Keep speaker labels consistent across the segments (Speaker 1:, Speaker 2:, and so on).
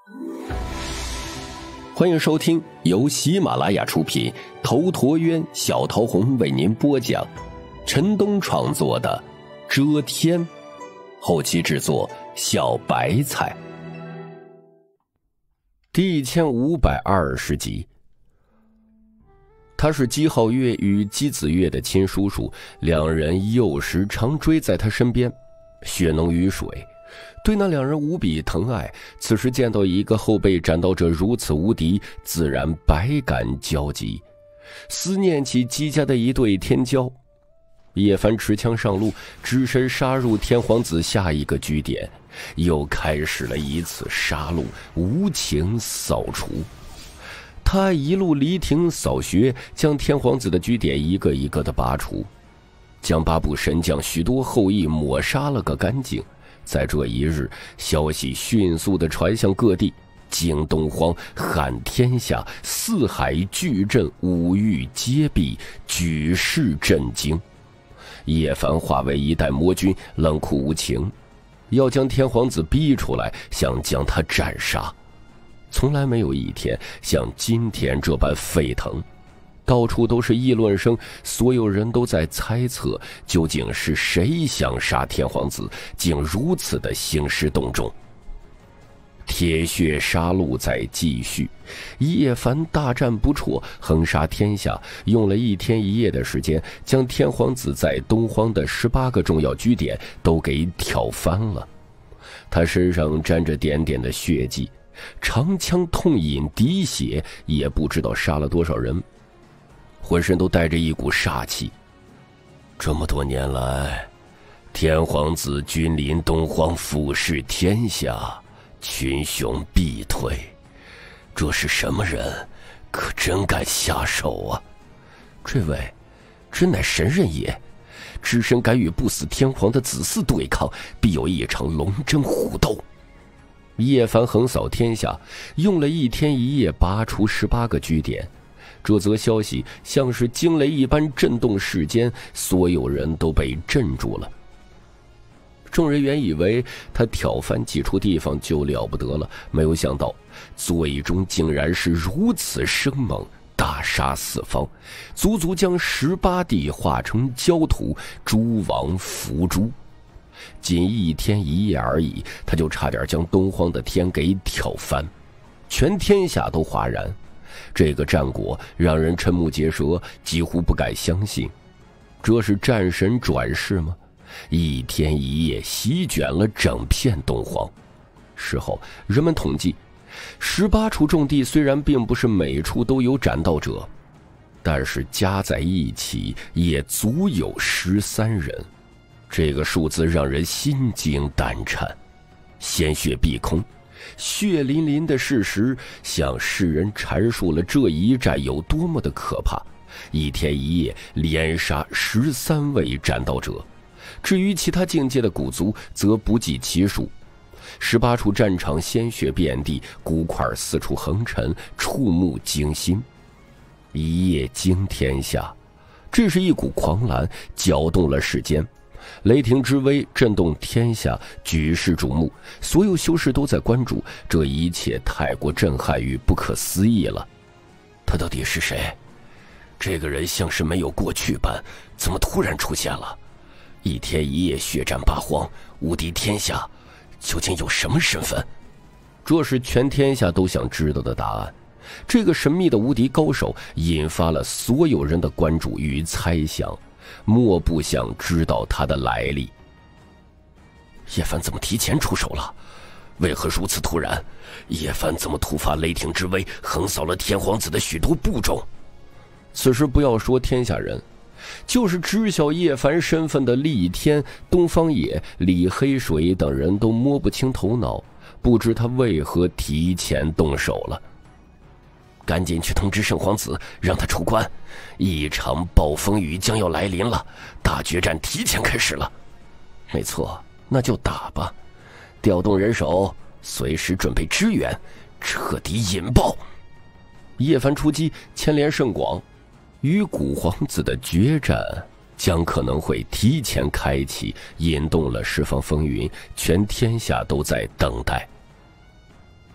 Speaker 1: 欢迎收听由喜马拉雅出品，头陀渊、小桃红为您播讲，陈东创作的《遮天》，后期制作小白菜。第1520集。他是姬皓月与姬子月的亲叔叔，两人幼时常追在他身边，血浓于水，对那两人无比疼爱。此时见到一个后辈斩刀者如此无敌，自然百感交集，思念起姬家的一对天骄。叶凡持枪上路，只身杀入天皇子下一个据点，又开始了一次杀戮，无情扫除。他一路离庭扫穴，将天皇子的据点一个一个的拔除，将八部神将许多后裔抹杀了个干净。在这一日，消息迅速地传向各地，惊东荒，撼天下，四海巨震，五域皆避，举世震惊。叶凡化为一代魔君，冷酷无情，要将天皇子逼出来，想将他斩杀。从来没有一天像今天这般沸腾，到处都是议论声，所有人都在猜测究竟是谁想杀天皇子，竟如此的兴师动众。铁血杀戮在继续，叶凡大战不辍，横杀天下，用了1天1夜的时间，将天皇子在东荒的18个重要据点都给挑翻了。他身上沾着点点的血迹，长枪痛饮滴血，也不知道杀了多少人，浑身都带着一股煞气。这么多年来，天皇子君临东荒，俯视天下，群雄必退，这是什么人？可真敢下手啊！这位真乃神人也，只身敢与不死天皇的子嗣对抗，必有一场龙争虎斗。叶凡横扫天下，用了1天1夜拔除18个据点。这则消息像是惊雷一般震动世间，所有人都被震住了。众人原以为他挑翻几处地方就了不得了，没有想到最终竟然是如此生猛，大杀四方，足足将18地化成焦土，诸王伏诛。仅1天1夜而已，他就差点将东荒的天给挑翻，全天下都哗然。这个战果让人瞠目结舌，几乎不敢相信，这是战神转世吗？1天1夜席卷了整片东荒。事后人们统计，18处重地虽然并不是每处都有斩道者，但是加在一起也足有13人。这个数字让人心惊胆颤，鲜血碧空，血淋淋的事实向世人阐述了这一战有多么的可怕。1天1夜连杀13位斩道者，至于其他境界的古族则不计其数。18处战场鲜血遍地，骨块四处横陈，触目惊心。一夜惊天下，这是一股狂澜，搅动了世间。雷霆之威震动天下，举世瞩目，所有修士都在关注，这一切太过震撼与不可思议了。他到底是谁？这个人像是没有过去般，怎么突然出现了？1天1夜血战八荒，无敌天下，究竟有什么身份？这是全天下都想知道的答案。这个神秘的无敌高手引发了所有人的关注与猜想，莫不想知道他的来历。叶凡怎么提前出手了？为何如此突然？叶凡怎么突发雷霆之威，横扫了天皇子的许多部众？此时不要说天下人，就是知晓叶凡身份的厉天、东方野、李黑水等人都摸不清头脑，不知他为何提前动手了。赶紧去通知圣皇子，让他出关，一场暴风雨将要来临了，大决战提前开始了。没错，那就打吧，调动人手，随时准备支援，彻底引爆。叶凡出击，牵连甚广，与古皇子的决战将可能会提前开启，引动了十方风云，全天下都在等待。东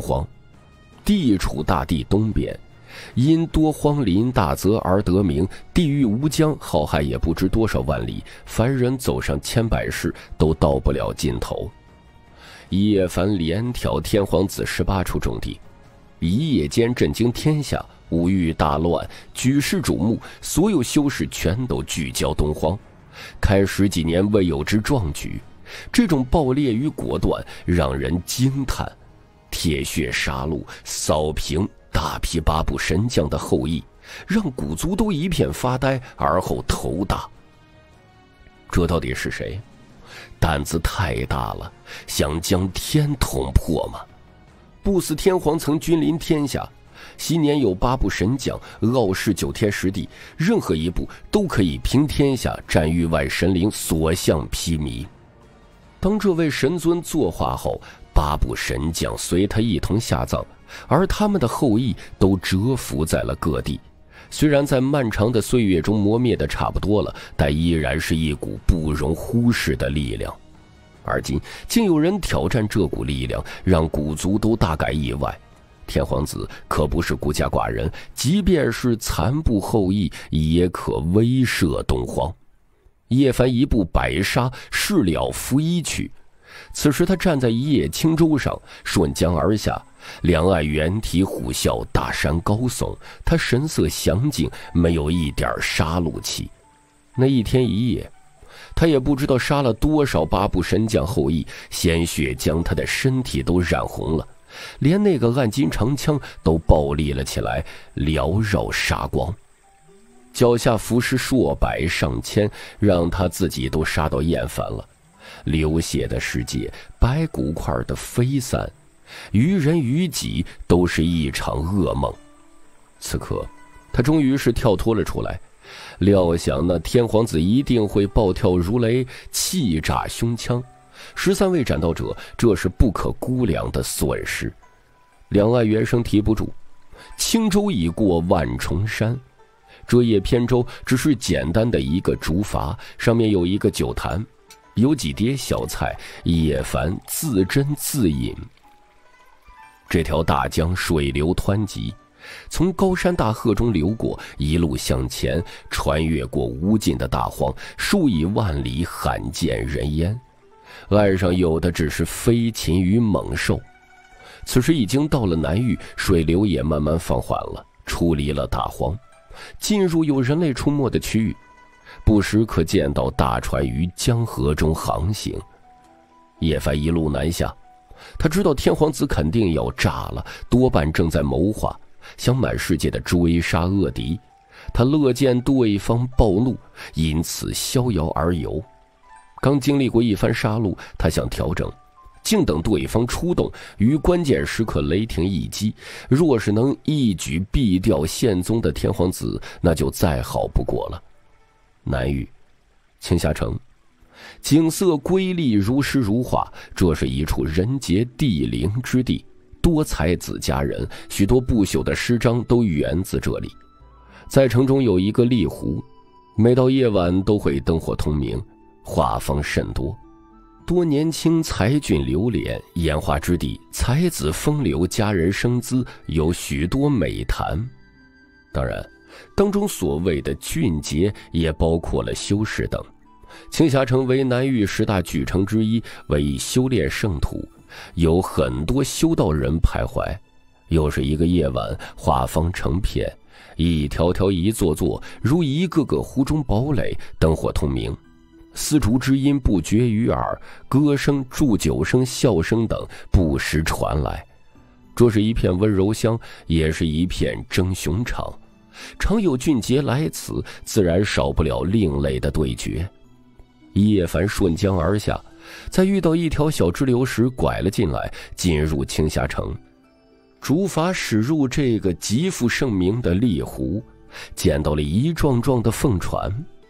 Speaker 1: 荒。地处大地东边，因多荒林大泽而得名，地域无疆，浩瀚也不知多少万里，凡人走上千百世都到不了尽头。叶凡连挑天皇子18处重地，一夜间震惊天下，五欲大乱，举世瞩目，所有修士全都聚焦东荒，开10几年未有之壮举。这种暴烈与果断让人惊叹，铁血杀戮，扫平大批八部神将的后裔，让古族都一片发呆，而后头大。这到底是谁？胆子太大了，想将天捅破吗？不死天皇曾君临天下，昔年有8部神将傲视9天10地，任何一部都可以平天下，占域外神灵所向披靡。当这位神尊作化后，8部神将随他一同下葬，而他们的后裔都蛰伏在了各地。虽然在漫长的岁月中磨灭的差不多了，但依然是一股不容忽视的力量。而今竟有人挑战这股力量，让古族都大感意外。天皇子可不是孤家寡人，即便是残部后裔也可威慑东荒。叶凡一步白沙，事了拂衣去。此时他站在一叶轻舟上，顺江而下，两岸猿啼虎啸，大山高耸，他神色详静，没有一点杀戮气。那一天一夜，他也不知道杀了多少8部神将后裔，鲜血将他的身体都染红了，连那个暗金长枪都暴立了起来，缭绕杀光。脚下浮尸数百上千，让他自己都杀到厌烦了。流血的世界，白骨块的飞散，于人于己都是一场噩梦。此刻他终于是跳脱了出来，料想那天皇子一定会暴跳如雷，气炸胸腔。13位斩道者，这是不可估量的损失。两岸猿声提不住，轻舟已过万重山。这叶扁舟只是简单的一个竹筏，上面有一个酒坛，有几碟小菜，叶凡自斟自饮。这条大江水流湍急，从高山大壑中流过，一路向前，穿越过无尽的大荒，数以万里，罕见人烟。岸上有的只是飞禽与猛兽。此时已经到了南域，水流也慢慢放缓了，出离了大荒，进入有人类出没的区域，不时可见到大船于江河中航行。叶凡一路南下，他知道天皇子肯定要炸了，多半正在谋划，想满世界的追杀恶敌。他乐见对方暴怒，因此逍遥而游。刚经历过一番杀戮，他想调整，静等对方出动，于关键时刻雷霆一击。若是能一举毙掉现宗的天皇子，那就再好不过了。南域青霞城，景色瑰丽如诗如画，这是一处人杰地灵之地，多才子佳人，许多不朽的诗章都源自这里。在城中有一个丽湖，每到夜晚都会灯火通明，画舫甚多，多年轻才俊流连，烟花之地，才子风流，佳人生姿，有许多美谈。当然当中所谓的俊杰也包括了修士等。青霞城为南域10大巨城之一，为修炼圣土，有很多修道人徘徊。又是一个夜晚，画舫成片，一条条一座座，如一个个湖中堡垒，灯火通明，丝竹之音不绝于耳，歌声、祝酒声、笑声等不时传来。这是一片温柔乡，也是一片争雄场。常有俊杰来此，自然少不了另类的对决。叶凡顺江而下，在遇到一条小支流时拐了进来，进入青霞城。竹筏驶入这个极负盛名的丽湖，见到了一幢幢的凤船。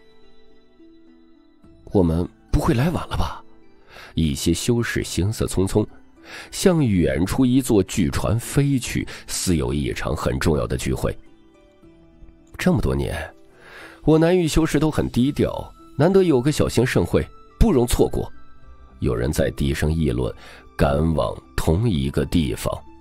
Speaker 1: 我们不会来晚了吧？一些修士行色匆匆，向远处一座巨船飞去，似有一场很重要的聚会。这么多年，我南域修士都很低调，难得有个小型盛会，不容错过。有人在低声议论，赶往同一个地方。